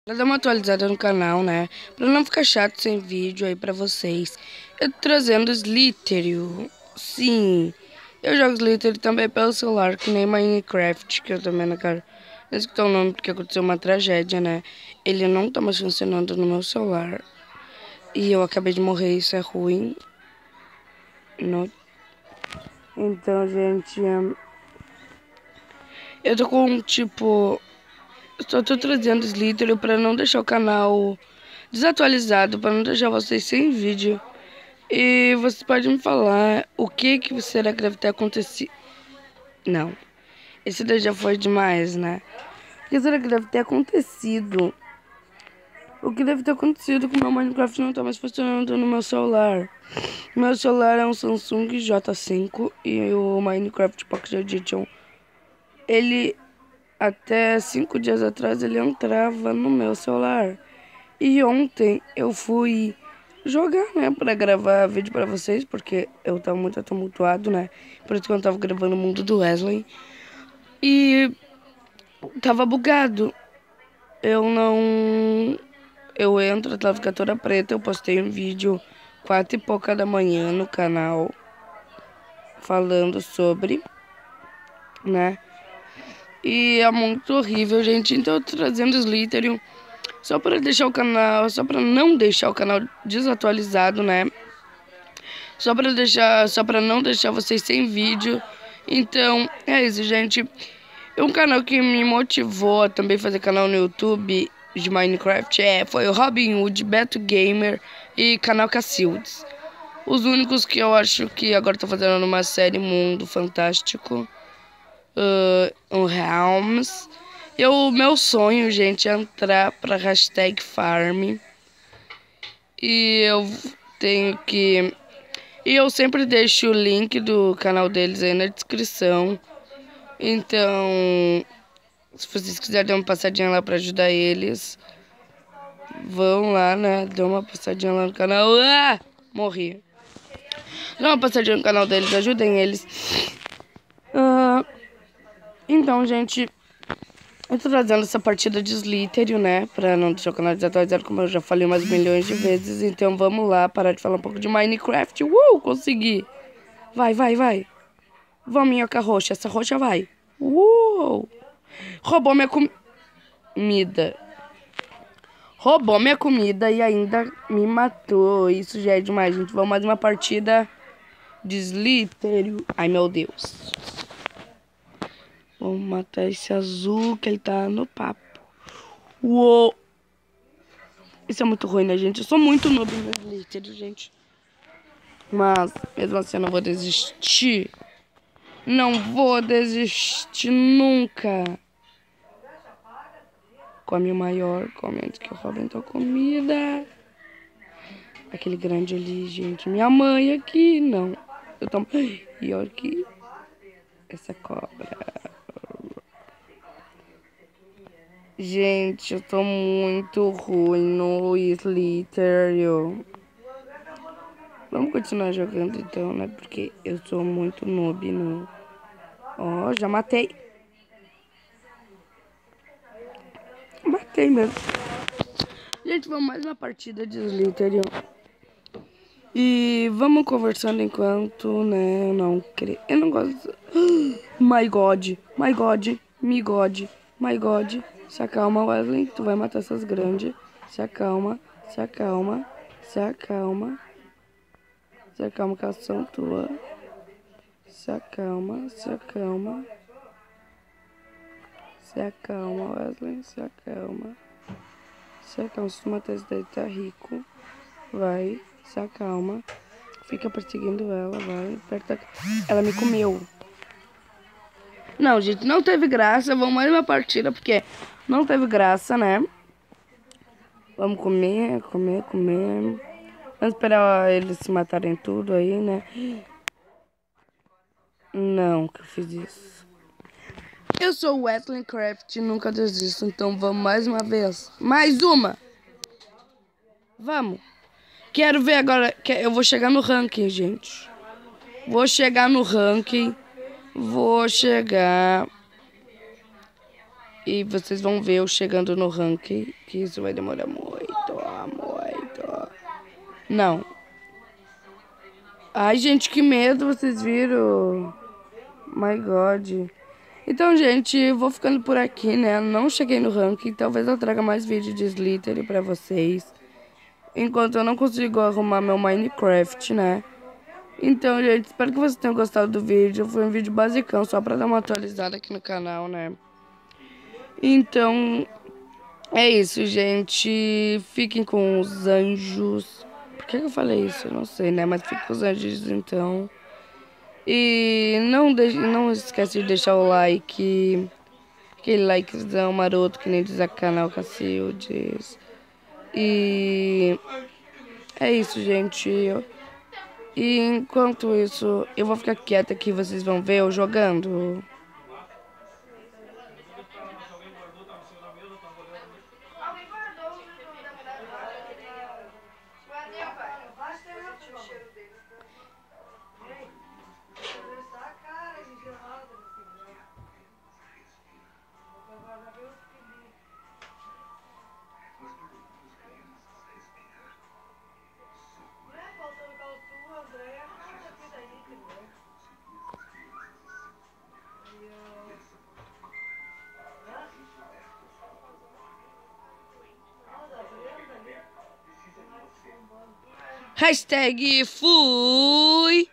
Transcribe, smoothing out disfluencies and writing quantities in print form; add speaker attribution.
Speaker 1: Pra dar uma atualizada no canal, né? Pra não ficar chato sem vídeo aí pra vocês. Eu tô trazendo Slitherio. Sim, eu jogo Slitherio também pelo celular, que nem Minecraft, que eu também não quero escutar o nome porque aconteceu uma tragédia, né? Ele não tá mais funcionando no meu celular. E eu acabei de morrer, isso é ruim. Então, gente, eu tô com, tipo... Só tô trazendo Slitherio pra não deixar o canal desatualizado, pra não deixar vocês sem vídeo. E você pode me falar o que será que deve ter acontecido? Não, esse daí já foi demais, né? O que será que deve ter acontecido? O que deve ter acontecido com o meu Minecraft não tá mais funcionando no meu celular? Meu celular é um Samsung J5 e o Minecraft Pocket Edition, ele até 5 dias atrás ele entrava no meu celular. E ontem eu fui jogar, né, pra gravar vídeo pra vocês, porque eu tava muito tumultuado, né? Por isso que eu não tava gravando o mundo do Wesley. E tava bugado. Eu não... Eu entro, a tela fica toda preta. Eu postei um vídeo 4h pouca da manhã no canal falando sobre, né? E é muito horrível, gente. Então eu tô trazendo Slitherio só para deixar o canal, só para não deixar o canal desatualizado, né? Só para não deixar vocês sem vídeo. Então, é isso, gente. Um canal que me motivou a também fazer canal no YouTube de Minecraft foi o Robin Hood, Beto Gamer e canal Cacildes. Os únicos que eu acho que agora tô fazendo uma série Mundo Fantástico. Um Realms. Meu sonho, gente, é entrar pra hashtag Farm. E eu tenho que... E eu sempre deixo o link do canal deles aí na descrição. Então, se vocês quiserem dar uma passadinha lá pra ajudar eles, vão lá, né? Dê uma passadinha lá no canal. Ah! Morri. Dá uma passadinha no canal deles, ajudem eles. Então, gente, eu tô trazendo essa partida de Slitherio, né? Pra não deixar o canal desatualizado, como eu já falei umas milhões de vezes. Então vamos lá, parar de falar um pouco de Minecraft. Consegui! Vai, vai, vai. Vamos, minhoca roxa. Essa roxa vai. Roubou minha comida. Roubou minha comida e ainda me matou. Isso já é demais, gente. Vamos mais uma partida de Slitherio. Ai, meu Deus. Vamos matar esse azul que ele tá no papo. Uou. Isso é muito ruim, né, gente? Eu sou muito noob no Slitherio, gente. Mas, mesmo assim, eu não vou desistir. Não vou desistir nunca. Come o maior. Come antes que eu roube tua comida. Aquele grande ali, gente. Minha mãe aqui. Não. Eu tomo... Pior que... Essa cobra. Gente, eu tô muito ruim no Slitherio. Vamos continuar jogando então, né? Porque eu sou muito noob no... Ó, já matei. Matei mesmo. Gente, vamos mais uma partida de Slitherio. E vamos conversando enquanto, né? Eu não gosto... My God. My God. Me God. My God. Se acalma, Wesley. Tu vai matar essas grandes. Se acalma. Se acalma. Se acalma. Se acalma que elas são tuas. Se acalma. Se acalma. Se acalma, Wesley. Se acalma. Se acalma. Se tu matar esse daí, tá rico. Vai. Se acalma. Fica perseguindo ela. Vai. Aperta. Ela me comeu. Não, gente, não teve graça. Vamos mais uma partida, porque não teve graça, né? Vamos comer, comer, comer. Vamos esperar eles se matarem tudo aí, né? Não, que eu fiz isso. Eu sou o Wesley Craft e nunca desisto. Então vamos mais uma vez. Mais uma! Vamos! Quero ver agora. Eu vou chegar no ranking, gente. Vou chegar no ranking. Vou chegar... E vocês vão ver eu chegando no ranking, que isso vai demorar muito, muito. Não. Ai, gente, que medo, vocês viram? My God. Então, gente, eu vou ficando por aqui, né? Não cheguei no ranking, talvez eu traga mais vídeo de Slytherin pra vocês. Enquanto eu não consigo arrumar meu Minecraft, né? Então, gente, espero que vocês tenham gostado do vídeo. Foi um vídeo basicão, só pra dar uma atualizada aqui no canal, né? Então, é isso, gente. Fiquem com os anjos. Por que eu falei isso? Eu não sei, né? Mas fiquem com os anjos, então. E não esquece de deixar o like. Aquele likezão maroto que nem diz a canal Cacildes. E é isso, gente. E enquanto isso, eu vou ficar quieta aqui, vocês vão ver eu jogando. Hashtag fui!